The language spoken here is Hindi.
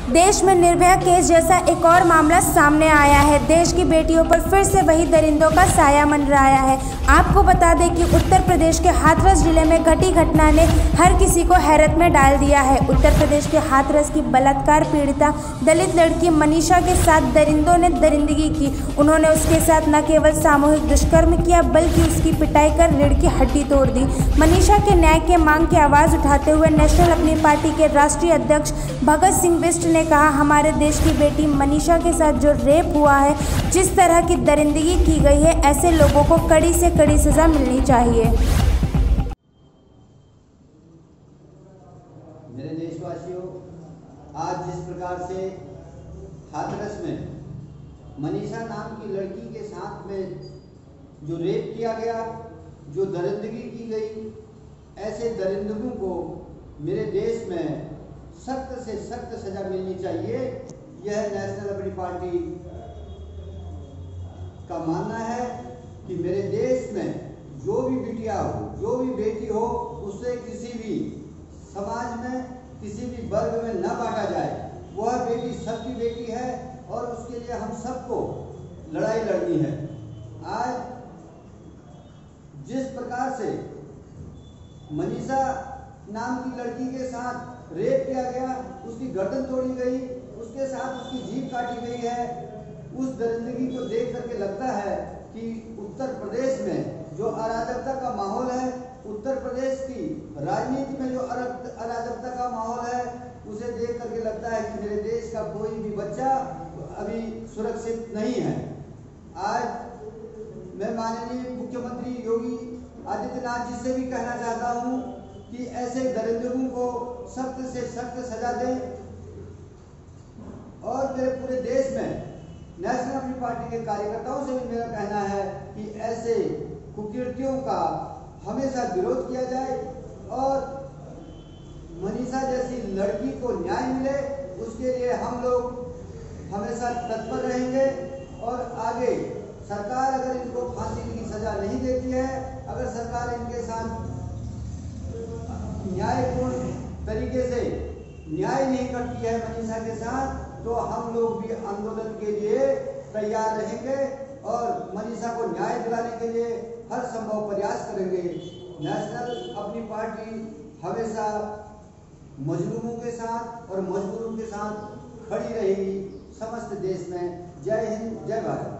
देश में निर्भया केस जैसा एक और मामला सामने आया है। देश की बेटियों पर फिर से वही दरिंदों का साया मंडराया है। आपको बता दें कि उत्तर प्रदेश के हाथरस जिले में घटी घटना ने हर किसी को हैरत में डाल दिया है। उत्तर प्रदेश के हाथरस की बलात्कार पीड़िता दलित लड़की मनीषा के साथ दरिंदों ने दरिंदगी की। उन्होंने उसके साथ न केवल सामूहिक दुष्कर्म किया बल्कि उसकी पिटाई कर रीढ़ की हड्डी तोड़ दी। मनीषा के न्याय के मांग की आवाज़ उठाते हुए नेशनल अपनी पार्टी के राष्ट्रीय अध्यक्ष भगत सिंह बिष्ट ने कहा, हमारे देश की बेटी मनीषा के साथ जो रेप हुआ है, जिस तरह की दरिंदगी की गई है, ऐसे लोगों को कड़ी से कड़ी सजा मिलनी चाहिए। मेरे देशवासियों, आज जिस प्रकार से हाथरस में मनीषा नाम की लड़की के साथ में जो रेप किया गया, जो दरिंदगी की गई, ऐसे दरिंदगों को मेरे देश में सख्त से सख्त सजा मिलनी चाहिए। यह नेशनल अपनी पार्टी का मानना है कि मेरे देश में जो भी बिटिया हो, जो भी बेटी हो, उसे किसी भी समाज में, किसी भी वर्ग में न बांटा जाए। वह बेटी सबकी बेटी है और उसके लिए हम सबको लड़ाई लड़नी है। आज जिस प्रकार से मनीषा नाम की लड़की के साथ रेप किया गया, उसकी गर्दन तोड़ी गई, उसके साथ उसकी जीभ काटी गई है, उस दरिंदगी को देख करके लगता है कि उत्तर प्रदेश में जो अराजकता का माहौल है, उत्तर प्रदेश की राजनीति में जो अराजकता का माहौल है, उसे देख करके लगता है कि मेरे देश का कोई भी बच्चा अभी सुरक्षित नहीं है। आज मैं माननीय मुख्यमंत्री योगी आदित्यनाथ जी से भी कहना चाहता हूं कि ऐसे दरिंदों को सख्त से सख्त सजा दें और मेरे पूरे देश में नेशनल अपनी पार्टी के कार्यकर्ताओं से भी मेरा कहना है कि ऐसे कुकृत्यों का हमेशा विरोध किया जाए और मनीषा जैसी लड़की को न्याय मिले, उसके लिए हम लोग हमेशा तत्पर रहेंगे। और आगे सरकार अगर इनको फांसी की सजा नहीं देती है, अगर सरकार इनके साथ न्यायपूर्ण तरीके से न्याय नहीं करती है मनीषा के साथ, तो हम लोग भी आंदोलन के लिए तैयार रहेंगे और मनीषा को न्याय दिलाने के लिए हर संभव प्रयास करेंगे। नेशनल अपनी पार्टी हमेशा मजलूमों के साथ और मजदूरों के साथ खड़ी रहेगी समस्त देश में। जय हिंद, जय भारत।